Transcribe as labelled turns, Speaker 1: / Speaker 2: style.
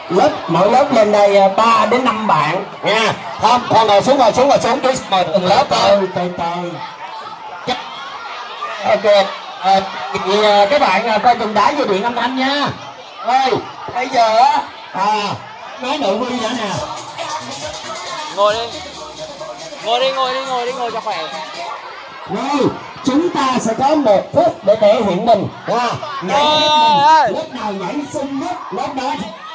Speaker 1: mỗi lớp lên đây 3 đến 5 bạn nha. Không, con ngồi xuống chú mời từng lớp thôi. Ok. Các bạn coi chừng đá dây điện âm thanh nha. Ơi, bây giờ nói nội quy nữa nè.
Speaker 2: Ngồi đi cho khỏe.
Speaker 1: Rồi, chúng ta sẽ có 1 phút để thể hiện mình. Nhảy lớp nào nhảy xinh nhất, lớp đó